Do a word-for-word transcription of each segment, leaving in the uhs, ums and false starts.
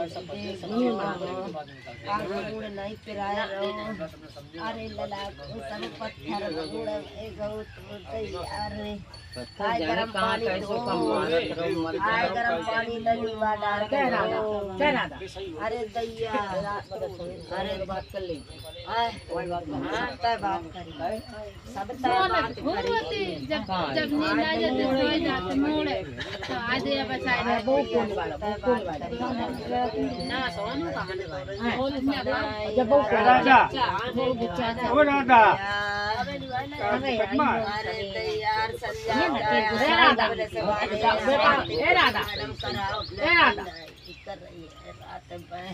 गुड़ नहीं पिराया अरे लला सब पत्थर गुड़ अरे आय गरम पानी आय गरम पानी ललुआ डाल के अरे दैया अरे बात कर ले आय बात करी सब बात करी जब जब नींद आ जाती सो जाते मोड़ तो आज ये बचाए वो कौन वाला वो कौन वाला ना सोनू कहां जब वो राजा वो राजा अरे यार संध्या ए राधा ए राधा ए राधा कर रही है रात में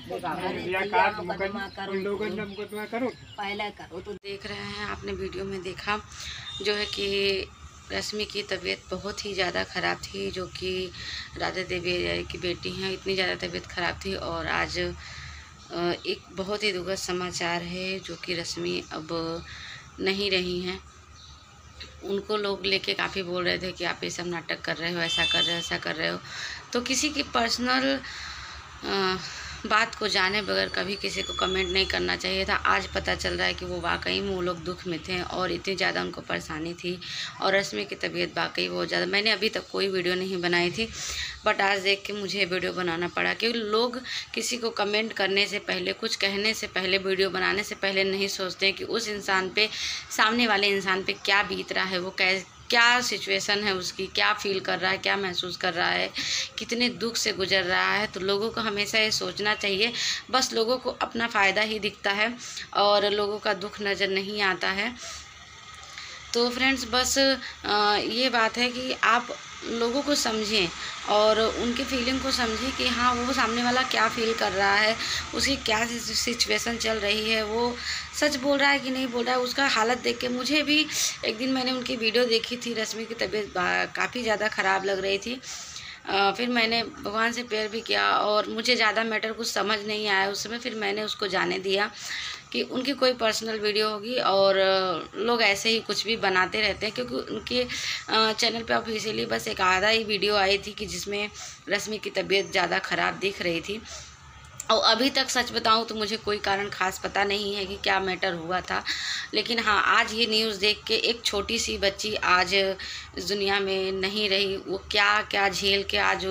पहले करो तो देख रहे हैं आपने वीडियो में देखा जो है कि रश्मि की तबीयत बहुत ही ज़्यादा ख़राब थी, जो कि राधा देवी की बेटी हैं। इतनी ज़्यादा तबीयत ख़राब थी और आज एक बहुत ही दुखद समाचार है जो कि रश्मि अब नहीं रही हैं। उनको लोग लेके काफ़ी बोल रहे थे कि आप ये सब नाटक कर रहे हो, ऐसा कर रहे हो, ऐसा कर रहे हो। तो किसी की पर्सनल बात को जाने बगैर कभी किसी को कमेंट नहीं करना चाहिए था। आज पता चल रहा है कि वो वाकई में वो लोग दुख में थे और इतनी ज़्यादा उनको परेशानी थी और रश्मि की तबीयत वाकई बहुत ज़्यादा। मैंने अभी तक कोई वीडियो नहीं बनाई थी, बट आज देख के मुझे वीडियो बनाना पड़ा, क्योंकि लोग किसी को कमेंट करने से पहले, कुछ कहने से पहले, वीडियो बनाने से पहले नहीं सोचते हैं कि उस इंसान पे, सामने वाले इंसान पे क्या बीत रहा है, वो कै क्या सिचुएशन है उसकी, क्या फील कर रहा है, क्या महसूस कर रहा है, कितने दुख से गुजर रहा है। तो लोगों को हमेशा ये सोचना चाहिए। बस लोगों को अपना फ़ायदा ही दिखता है और लोगों का दुख नज़र नहीं आता है। तो फ्रेंड्स बस आ, ये बात है कि आप लोगों को समझें और उनकी फीलिंग को समझें कि हाँ वो सामने वाला क्या फील कर रहा है, उसकी क्या सिचुएशन चल रही है, वो सच बोल रहा है कि नहीं बोल रहा है। उसका हालत देख के मुझे भी, एक दिन मैंने उनकी वीडियो देखी थी, रश्मि की तबीयत काफ़ी ज़्यादा ख़राब लग रही थी। आ, फिर मैंने भगवान से प्रेयर भी किया और मुझे ज़्यादा मैटर कुछ समझ नहीं आया उस समय। फिर मैंने उसको जाने दिया कि उनकी कोई पर्सनल वीडियो होगी और लोग ऐसे ही कुछ भी बनाते रहते हैं, क्योंकि उनके चैनल पे ऑफिशियली बस एक आधा ही वीडियो आई थी कि जिसमें रश्मि की तबीयत ज़्यादा ख़राब दिख रही थी। और अभी तक सच बताऊं तो मुझे कोई कारण ख़ास पता नहीं है कि क्या मैटर हुआ था। लेकिन हाँ, आज ये न्यूज़ देख के एक छोटी सी बच्ची आज इस दुनिया में नहीं रही, वो क्या क्या झेल के आज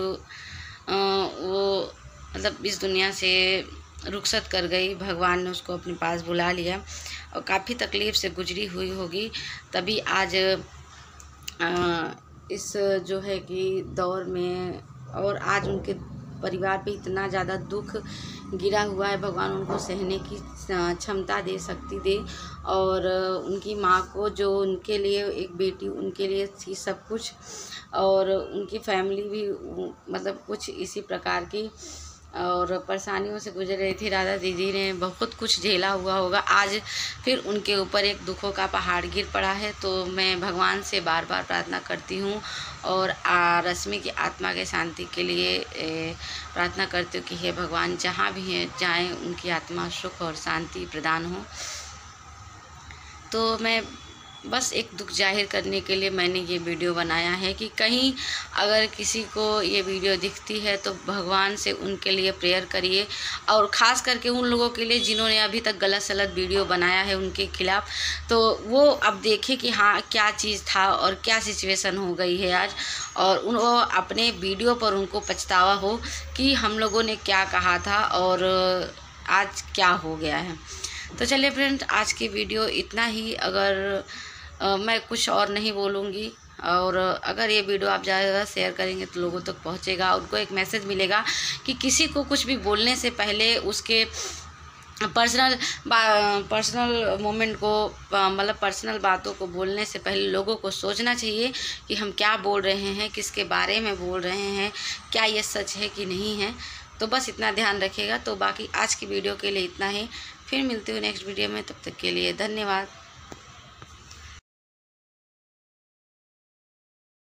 वो मतलब इस दुनिया से रुखसत कर गई। भगवान ने उसको अपने पास बुला लिया और काफ़ी तकलीफ़ से गुजरी हुई होगी, तभी आज आ, इस जो है कि दौर में, और आज उनके परिवार पे इतना ज़्यादा दुख गिरा हुआ है। भगवान उनको सहने की क्षमता दे, शक्ति दे, और उनकी माँ को, जो उनके लिए एक बेटी उनके लिए थी सब कुछ, और उनकी फैमिली भी मतलब कुछ इसी प्रकार की और परेशानियों से गुजर रही थी। राधा दीदी ने बहुत कुछ झेला हुआ होगा। आज फिर उनके ऊपर एक दुखों का पहाड़ गिर पड़ा है। तो मैं भगवान से बार बार प्रार्थना करती हूँ और रश्मि की आत्मा के शांति के लिए प्रार्थना करती हूँ कि हे भगवान, जहाँ भी हैं जाएँ, उनकी आत्मा सुख और शांति प्रदान हो। तो मैं बस एक दुख जाहिर करने के लिए मैंने ये वीडियो बनाया है कि कहीं अगर किसी को ये वीडियो दिखती है तो भगवान से उनके लिए प्रेयर करिए, और ख़ास करके उन लोगों के लिए जिन्होंने अभी तक गलत सलत वीडियो बनाया है उनके खिलाफ़। तो वो अब देखें कि हाँ क्या चीज़ था और क्या सिचुएशन हो गई है आज, और उन वो अपने वीडियो पर उनको पछतावा हो कि हम लोगों ने क्या कहा था और आज क्या हो गया है। तो चलिए फ्रेंड्स, आज की वीडियो इतना ही। अगर आ, मैं कुछ और नहीं बोलूँगी, और अगर ये वीडियो आप ज़्यादा से ज़्यादा शेयर करेंगे तो लोगों तक पहुँचेगा, उनको एक मैसेज मिलेगा कि किसी को कुछ भी बोलने से पहले उसके पर्सनल पर्सनल मोमेंट को, मतलब पर्सनल बातों को बोलने से पहले लोगों को सोचना चाहिए कि हम क्या बोल रहे हैं, किसके बारे में बोल रहे हैं, क्या ये सच है कि नहीं है। तो बस इतना ध्यान रखिएगा। तो बाकी आज की वीडियो के लिए इतना ही, फिर मिलती हूँ नेक्स्ट वीडियो में, तब तक के लिए धन्यवाद।